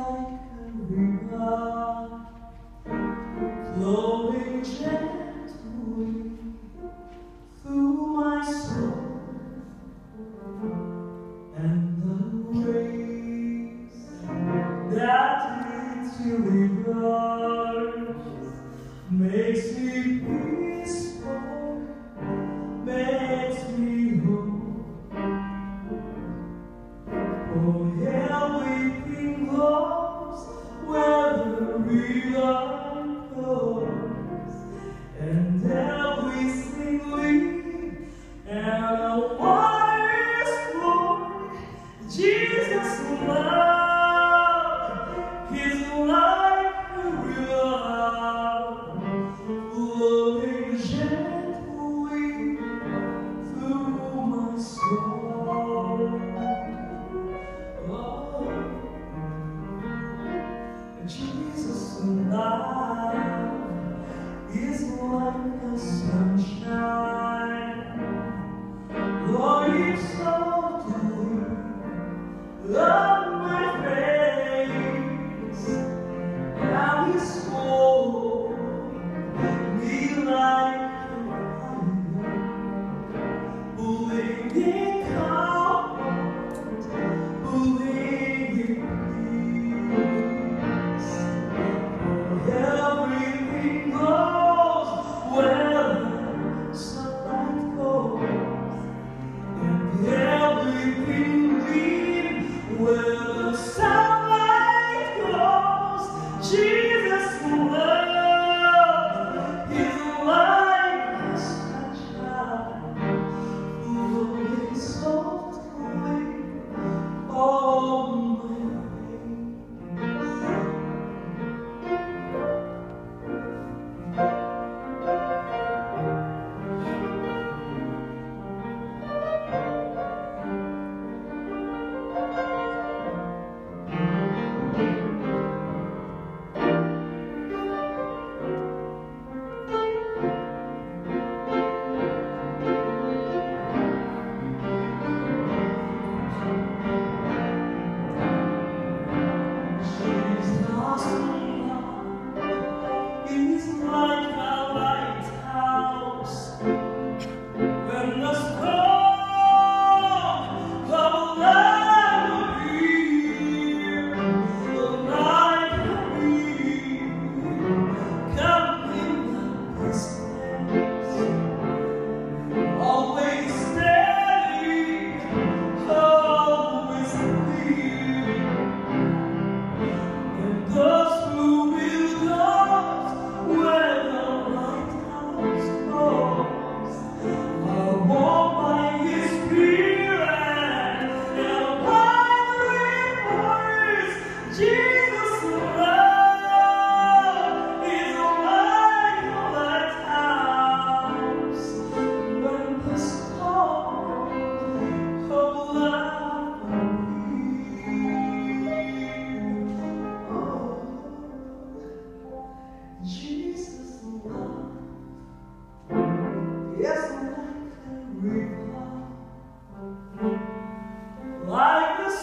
like a river, flowing gently through my soul, and the waves that lead to rivers makes me peaceful, makes me whole. Oh, everything goes where the river goes, and everything leads, and the water is flowing. Jesus' love is like a river, flowing gently through my soul. Jesus' love is like a sunshine. Lord, it's so deep on my face, and it's hold me like a fire, pulling me comfort, pulling me peace. Everything goes where the sunlight goes, and everything leads where the sunlight goes. Jesus' love is like a sunshine, flowing softly on my like the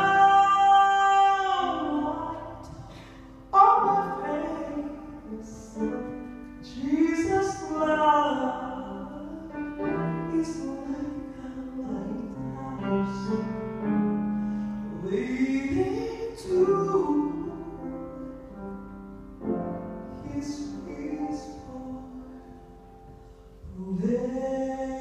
sunlight on my face. Jesus' love is like a lighthouse, leading to His peaceful day.